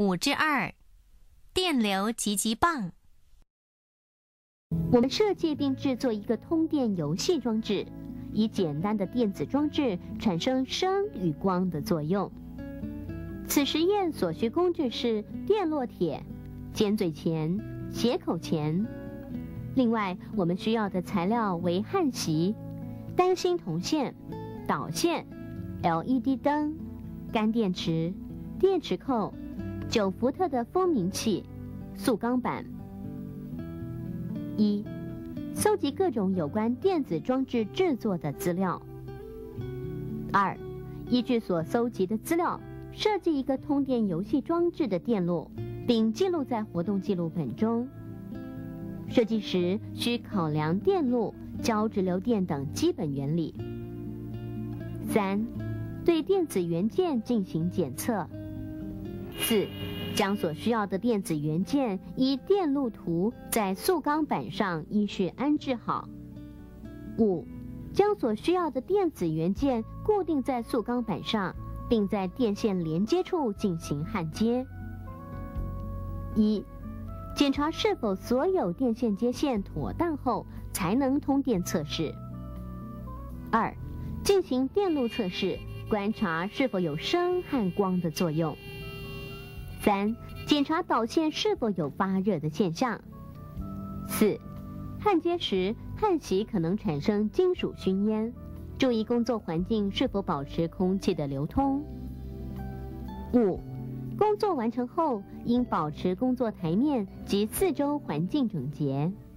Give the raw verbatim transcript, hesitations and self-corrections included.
五之二，电流急急棒。 我们设计并制作一个通电游戏装置，以简单的电子装置产生声与光的作用。此实验所需工具是电烙铁、尖嘴钳、斜口钳。另外，我们需要的材料为焊锡、单芯铜线、导线、L E D 灯、干电池、电池扣、九伏特的蜂鸣器、塑钢板。一、搜集各种有关电子装置制作的资料。二、依据所搜集的资料，设计一个通电游戏装置的电路，并记录在活动记录本中。设计时需考量电路、交直流电等基本原理。三、对电子元件进行检测。四、将所需要的电子元件依电路图在塑钢板上依序安置好。五、将所需要的电子元件固定在塑钢板上，并在电线连接处进行焊接。一、检查是否所有电线接线妥当后，才能通电测试。二、进行电路测试，观察是否有声和光的作用。三、检查导线是否有发热的现象。四、焊接时，焊锡可能产生金属熏烟，注意工作环境是否保持空气的流通。五、工作完成后，应保持工作台面及四周环境整洁。